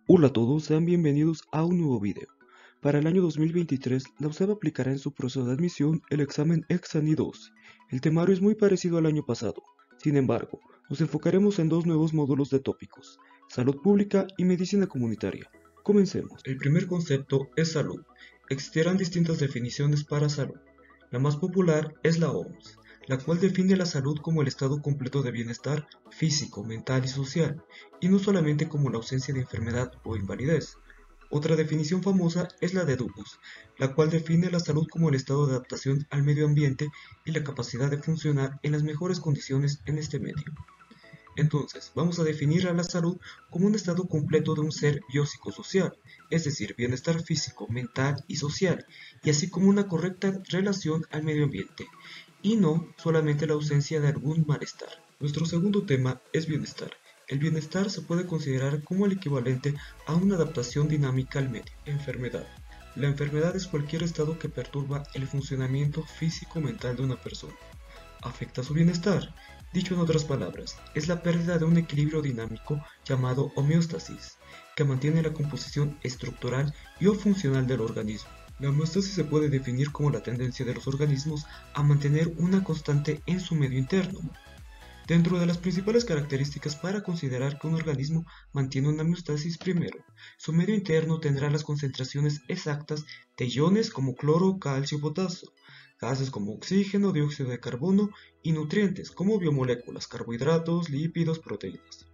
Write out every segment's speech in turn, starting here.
Hola a todos, sean bienvenidos a un nuevo video. Para el año 2023, la UCEB aplicará en su proceso de admisión el examen Exani 2. El temario es muy parecido al año pasado. Sin embargo, nos enfocaremos en dos nuevos módulos de tópicos, salud pública y medicina comunitaria. Comencemos. El primer concepto es salud. Existirán distintas definiciones para salud. La más popular es la OMS, la cual define la salud como el estado completo de bienestar físico, mental y social, y no solamente como la ausencia de enfermedad o invalidez. Otra definición famosa es la de Dubus, la cual define la salud como el estado de adaptación al medio ambiente y la capacidad de funcionar en las mejores condiciones en este medio. Entonces, vamos a definir a la salud como un estado completo de un ser biopsicosocial, es decir, bienestar físico, mental y social, y así como una correcta relación al medio ambiente, y no solamente la ausencia de algún malestar. Nuestro segundo tema es bienestar. El bienestar se puede considerar como el equivalente a una adaptación dinámica al medio. Enfermedad. La enfermedad es cualquier estado que perturba el funcionamiento físico-mental de una persona. Afecta su bienestar. Dicho en otras palabras, es la pérdida de un equilibrio dinámico llamado homeostasis, que mantiene la composición estructural y o funcional del organismo. La homeostasis se puede definir como la tendencia de los organismos a mantener una constante en su medio interno. Dentro de las principales características para considerar que un organismo mantiene una homeostasis, primero, su medio interno tendrá las concentraciones exactas de iones como cloro, calcio, potasio, gases como oxígeno, dióxido de carbono y nutrientes como biomoléculas, carbohidratos, lípidos, proteínas.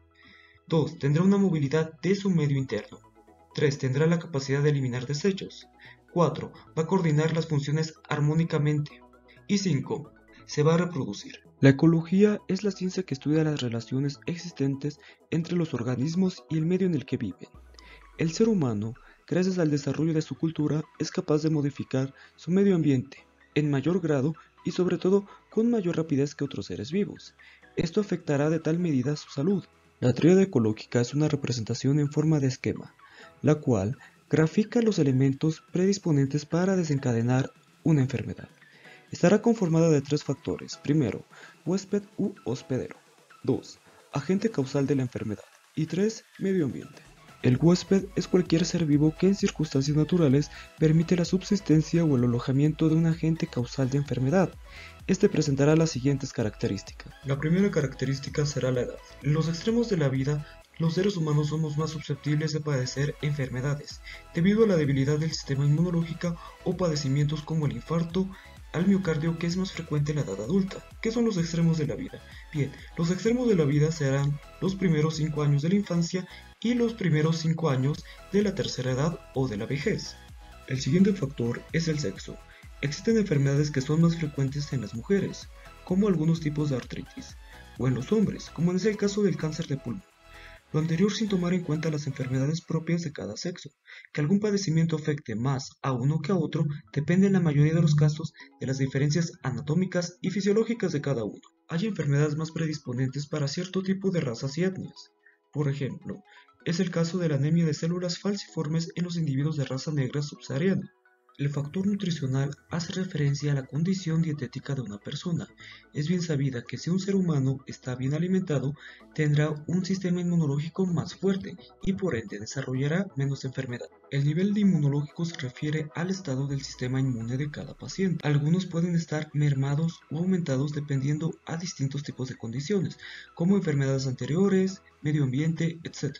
2. Tendrá una movilidad de su medio interno. 3. Tendrá la capacidad de eliminar desechos. 4. Va a coordinar las funciones armónicamente. Y 5. Se va a reproducir. La ecología es la ciencia que estudia las relaciones existentes entre los organismos y el medio en el que viven. El ser humano, gracias al desarrollo de su cultura, es capaz de modificar su medio ambiente en mayor grado y sobre todo con mayor rapidez que otros seres vivos. Esto afectará de tal medida su salud. La tríada ecológica es una representación en forma de esquema, la cual grafica los elementos predisponentes para desencadenar una enfermedad. Estará conformada de tres factores. Primero, huésped u hospedero. 2. Agente causal de la enfermedad. Y 3. Medio ambiente. El huésped es cualquier ser vivo que en circunstancias naturales permite la subsistencia o el alojamiento de un agente causal de enfermedad. Este presentará las siguientes características. La primera característica será la edad. En los extremos de la vida, los seres humanos somos más susceptibles de padecer enfermedades, debido a la debilidad del sistema inmunológico o padecimientos como el infarto al miocardio, que es más frecuente en la edad adulta. ¿Qué son los extremos de la vida? Bien, los extremos de la vida serán los primeros 5 años de la infancia y los primeros 5 años de la tercera edad o de la vejez. El siguiente factor es el sexo. Existen enfermedades que son más frecuentes en las mujeres, como algunos tipos de artritis, o en los hombres, como es el caso del cáncer de pulmón. Lo anterior sin tomar en cuenta las enfermedades propias de cada sexo. Que algún padecimiento afecte más a uno que a otro depende en la mayoría de los casos de las diferencias anatómicas y fisiológicas de cada uno. Hay enfermedades más predisponentes para cierto tipo de razas y etnias. Por ejemplo, es el caso de la anemia de células falciformes en los individuos de raza negra subsahariana. El factor nutricional hace referencia a la condición dietética de una persona. Es bien sabida que si un ser humano está bien alimentado, tendrá un sistema inmunológico más fuerte y por ende desarrollará menos enfermedad. El nivel de inmunológico se refiere al estado del sistema inmune de cada paciente. Algunos pueden estar mermados o aumentados dependiendo a distintos tipos de condiciones, como enfermedades anteriores, medio ambiente, etc.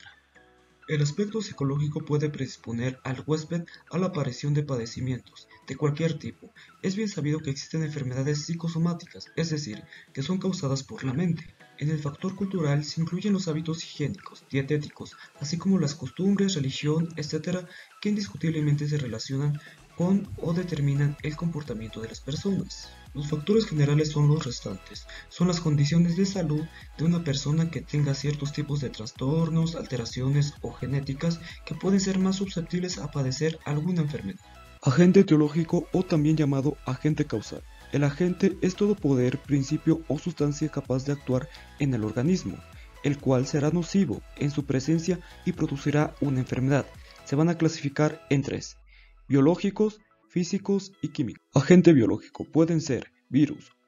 El aspecto psicológico puede predisponer al huésped a la aparición de padecimientos de cualquier tipo. Es bien sabido que existen enfermedades psicosomáticas, es decir, que son causadas por la mente. En el factor cultural se incluyen los hábitos higiénicos, dietéticos, así como las costumbres, religión, etc., que indiscutiblemente se relacionan con o determinan el comportamiento de las personas. Los factores generales son los restantes, son las condiciones de salud de una persona que tenga ciertos tipos de trastornos, alteraciones o genéticas que pueden ser más susceptibles a padecer alguna enfermedad. Agente etiológico o también llamado agente causal. El agente es todo poder, principio o sustancia capaz de actuar en el organismo, el cual será nocivo en su presencia y producirá una enfermedad. Se van a clasificar en tres: biológicos, físicos y químicos. Agente biológico pueden ser virus,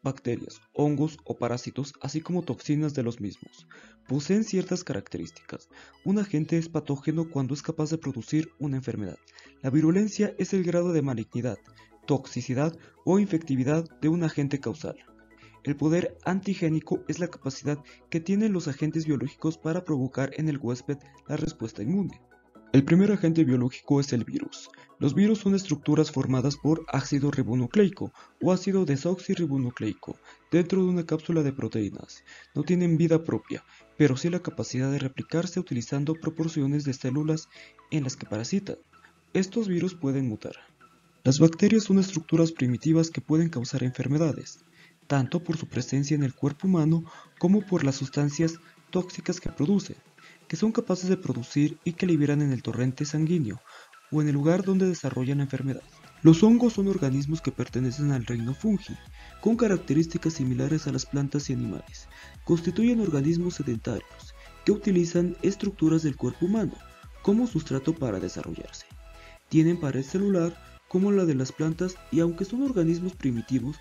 bacterias, hongos o parásitos, así como toxinas de los mismos. Poseen ciertas características. Un agente es patógeno cuando es capaz de producir una enfermedad. La virulencia es el grado de malignidad, toxicidad o infectividad de un agente causal. El poder antigénico es la capacidad que tienen los agentes biológicos para provocar en el huésped la respuesta inmune. El primer agente biológico es el virus. Los virus son estructuras formadas por ácido ribonucleico o ácido desoxirribonucleico dentro de una cápsula de proteínas. No tienen vida propia, pero sí la capacidad de replicarse utilizando proporciones de células en las que parasitan. Estos virus pueden mutar. Las bacterias son estructuras primitivas que pueden causar enfermedades, tanto por su presencia en el cuerpo humano como por las sustancias tóxicas que producen, que son capaces de producir y que liberan en el torrente sanguíneo o en el lugar donde desarrollan la enfermedad. Los hongos son organismos que pertenecen al reino fungi, con características similares a las plantas y animales. Constituyen organismos sedentarios, que utilizan estructuras del cuerpo humano como sustrato para desarrollarse. Tienen pared celular como la de las plantas y aunque son organismos primitivos,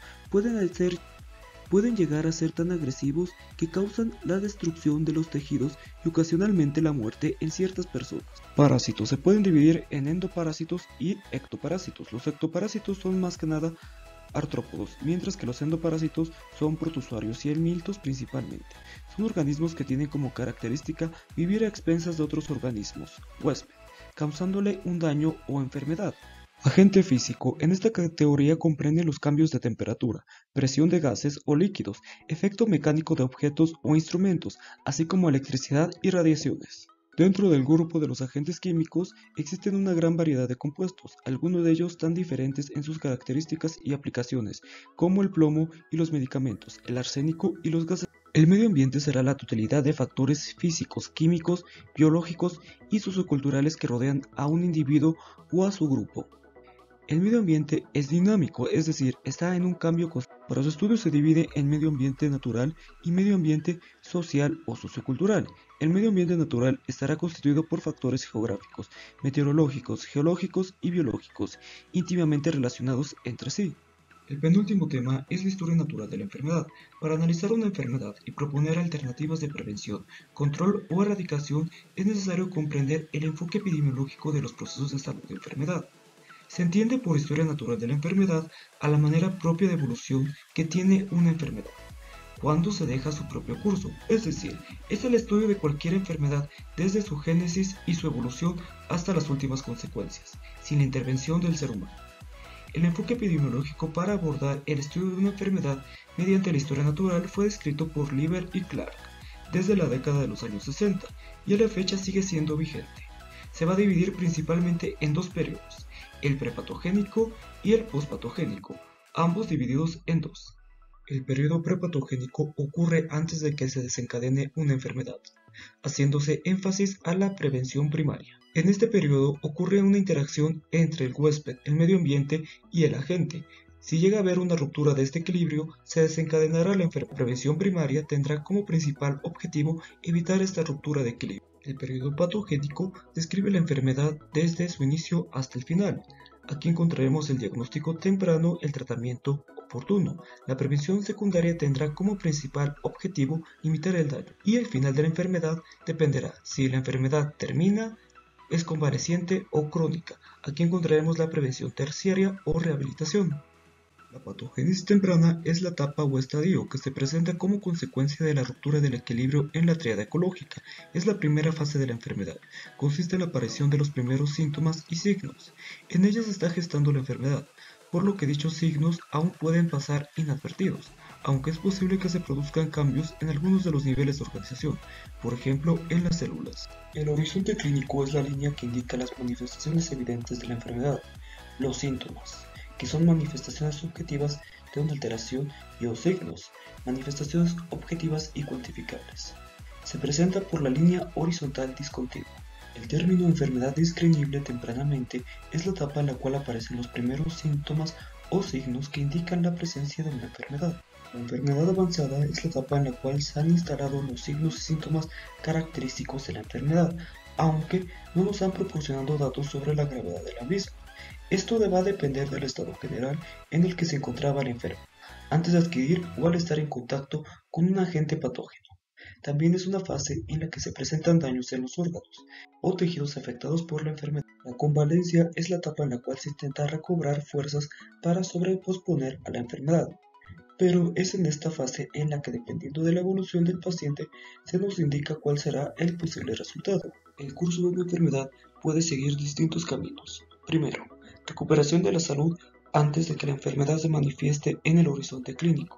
pueden llegar a ser tan agresivos que causan la destrucción de los tejidos y ocasionalmente la muerte en ciertas personas. Parásitos se pueden dividir en endoparásitos y ectoparásitos. Los ectoparásitos son más que nada artrópodos, mientras que los endoparásitos son protozoarios y helmintos principalmente. Son organismos que tienen como característica vivir a expensas de otros organismos, huésped, causándole un daño o enfermedad. Agente físico. En esta categoría comprende los cambios de temperatura, presión de gases o líquidos, efecto mecánico de objetos o instrumentos, así como electricidad y radiaciones. Dentro del grupo de los agentes químicos existen una gran variedad de compuestos, algunos de ellos tan diferentes en sus características y aplicaciones, como el plomo y los medicamentos, el arsénico y los gases. El medio ambiente será la totalidad de factores físicos, químicos, biológicos y socioculturales que rodean a un individuo o a su grupo. El medio ambiente es dinámico, es decir, está en un cambio constante. Para su estudio se divide en medio ambiente natural y medio ambiente social o sociocultural. El medio ambiente natural estará constituido por factores geográficos, meteorológicos, geológicos y biológicos, íntimamente relacionados entre sí. El penúltimo tema es la historia natural de la enfermedad. Para analizar una enfermedad y proponer alternativas de prevención, control o erradicación, es necesario comprender el enfoque epidemiológico de los procesos de salud de enfermedad. Se entiende por historia natural de la enfermedad a la manera propia de evolución que tiene una enfermedad, cuando se deja su propio curso, es decir, es el estudio de cualquier enfermedad desde su génesis y su evolución hasta las últimas consecuencias, sin la intervención del ser humano. El enfoque epidemiológico para abordar el estudio de una enfermedad mediante la historia natural fue descrito por Lieber y Clark desde la década de los años 60 y a la fecha sigue siendo vigente. Se va a dividir principalmente en dos periodos, el prepatogénico y el postpatogénico, ambos divididos en dos. El periodo prepatogénico ocurre antes de que se desencadene una enfermedad, haciéndose énfasis a la prevención primaria. En este periodo ocurre una interacción entre el huésped, el medio ambiente y el agente. Si llega a haber una ruptura de este equilibrio, se desencadenará la enfermedad. La prevención primaria tendrá como principal objetivo evitar esta ruptura de equilibrio. El periodo patogénico describe la enfermedad desde su inicio hasta el final. Aquí encontraremos el diagnóstico temprano, el tratamiento oportuno. La prevención secundaria tendrá como principal objetivo limitar el daño. Y el final de la enfermedad dependerá si la enfermedad termina, es convaleciente o crónica. Aquí encontraremos la prevención terciaria o rehabilitación. La patogénesis temprana es la etapa o estadio que se presenta como consecuencia de la ruptura del equilibrio en la tríada ecológica. Es la primera fase de la enfermedad. Consiste en la aparición de los primeros síntomas y signos. En ella se está gestando la enfermedad, por lo que dichos signos aún pueden pasar inadvertidos, aunque es posible que se produzcan cambios en algunos de los niveles de organización, por ejemplo en las células. El horizonte clínico es la línea que indica las manifestaciones evidentes de la enfermedad, los síntomas, que son manifestaciones subjetivas de una alteración, y los signos, manifestaciones objetivas y cuantificables. Se presenta por la línea horizontal discontinua. El término enfermedad discernible tempranamente es la etapa en la cual aparecen los primeros síntomas o signos que indican la presencia de una enfermedad. La enfermedad avanzada es la etapa en la cual se han instalado los signos y síntomas característicos de la enfermedad, aunque no nos han proporcionado datos sobre la gravedad de la misma. Esto va a depender del estado general en el que se encontraba el enfermo. antes de adquirir o al estar en contacto con un agente patógeno. También es una fase en la que se presentan daños en los órganos o tejidos afectados por la enfermedad. La convalencia es la etapa en la cual se intenta recobrar fuerzas para sobreposponer a la enfermedad. Pero es en esta fase en la que, dependiendo de la evolución del paciente, se nos indica cuál será el posible resultado. El curso de una enfermedad puede seguir distintos caminos. Primero, recuperación de la salud antes de que la enfermedad se manifieste en el horizonte clínico.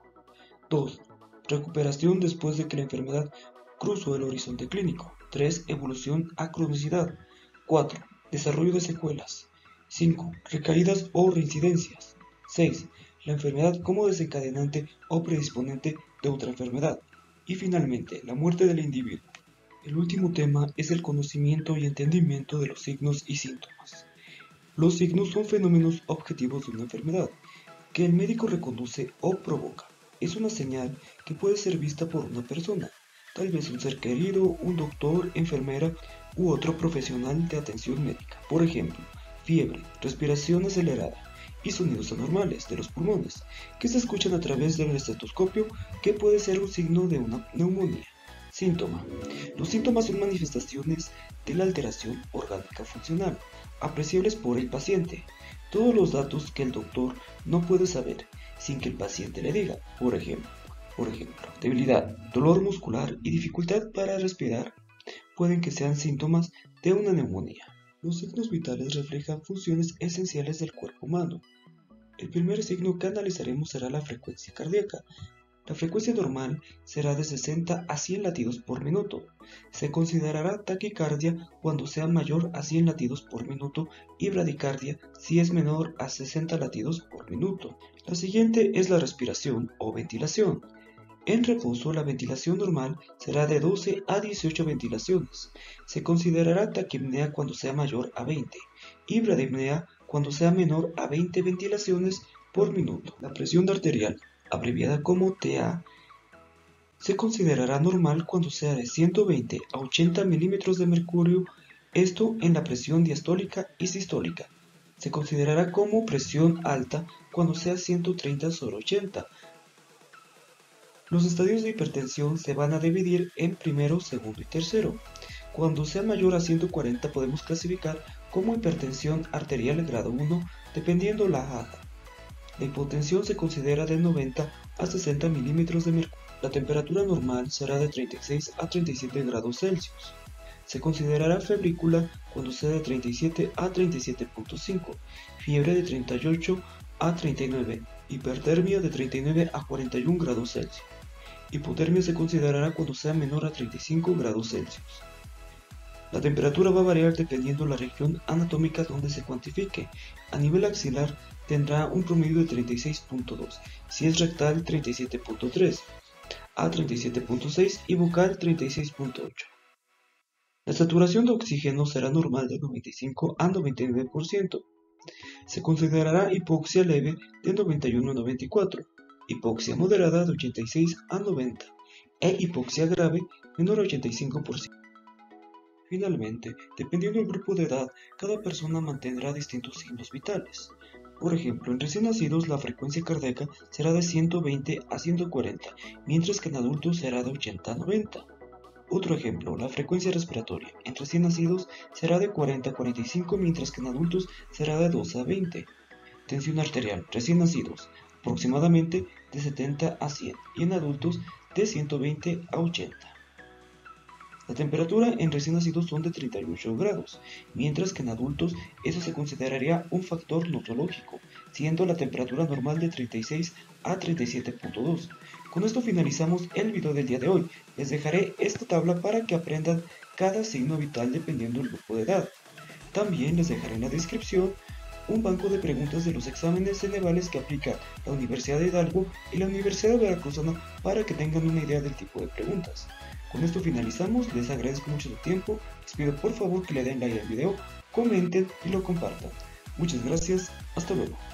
2. Recuperación después de que la enfermedad cruzó el horizonte clínico. 3. Evolución a cronicidad. 4. Desarrollo de secuelas. 5. Recaídas o reincidencias. 6. La enfermedad como desencadenante o predisponente de otra enfermedad. Y finalmente, la muerte del individuo. El último tema es el conocimiento y entendimiento de los signos y síntomas. Los signos son fenómenos objetivos de una enfermedad, que el médico reconoce o provoca. Es una señal que puede ser vista por una persona, tal vez un ser querido, un doctor, enfermera u otro profesional de atención médica. Por ejemplo, fiebre, respiración acelerada y sonidos anormales de los pulmones, que se escuchan a través del estetoscopio, que puede ser un signo de una neumonía. Síntoma. Los síntomas son manifestaciones de la alteración orgánica funcional, apreciables por el paciente. Todos los datos que el doctor no puede saber sin que el paciente le diga. Por ejemplo, debilidad, dolor muscular y dificultad para respirar pueden que sean síntomas de una neumonía. Los signos vitales reflejan funciones esenciales del cuerpo humano. El primer signo que analizaremos será la frecuencia cardíaca. La frecuencia normal será de 60 a 100 latidos por minuto. Se considerará taquicardia cuando sea mayor a 100 latidos por minuto y bradicardia si es menor a 60 latidos por minuto. La siguiente es la respiración o ventilación. En reposo, la ventilación normal será de 12 a 18 ventilaciones. Se considerará taquipnea cuando sea mayor a 20 y bradipnea cuando sea menor a 20 ventilaciones por minuto. La presión arterial, abreviada como TA, se considerará normal cuando sea de 120 a 80 milímetros de mercurio, esto en la presión diastólica y sistólica. Se considerará como presión alta cuando sea 130 sobre 80. Los estadios de hipertensión se van a dividir en primero, segundo y tercero. Cuando sea mayor a 140 podemos clasificar como hipertensión arterial grado 1, dependiendo la AHA. La hipotensión se considera de 90 a 60 milímetros de mercurio. La temperatura normal será de 36 a 37 grados Celsius. Se considerará febrícula cuando sea de 37 a 37.5, fiebre de 38 a 39, hipertermia de 39 a 41 grados Celsius. Hipotermia se considerará cuando sea menor a 35 grados Celsius. La temperatura va a variar dependiendo la región anatómica donde se cuantifique. A nivel axilar tendrá un promedio de 36.2, si es rectal 37.3, a 37.6 y bucal 36.8. La saturación de oxígeno será normal de 95 a 99%. Se considerará hipoxia leve de 91 a 94, hipoxia moderada de 86 a 90 e hipoxia grave menor a 85%. Finalmente, dependiendo del grupo de edad, cada persona mantendrá distintos signos vitales. Por ejemplo, en recién nacidos la frecuencia cardíaca será de 120 a 140, mientras que en adultos será de 80 a 90. Otro ejemplo, la frecuencia respiratoria en recién nacidos será de 40 a 45, mientras que en adultos será de 12 a 20. Tensión arterial, recién nacidos, aproximadamente de 70 a 100 y en adultos de 120 a 80. La temperatura en recién nacidos son de 38 grados, mientras que en adultos eso se consideraría un factor nosológico, siendo la temperatura normal de 36 a 37.2. Con esto finalizamos el video del día de hoy. Les dejaré esta tabla para que aprendan cada signo vital dependiendo del grupo de edad. También les dejaré en la descripción un banco de preguntas de los exámenes Cenevales que aplica la Universidad de Hidalgo y la Universidad Veracruzana para que tengan una idea del tipo de preguntas. Con esto finalizamos, les agradezco mucho su tiempo, les pido por favor que le den like al video, comenten y lo compartan. Muchas gracias, hasta luego.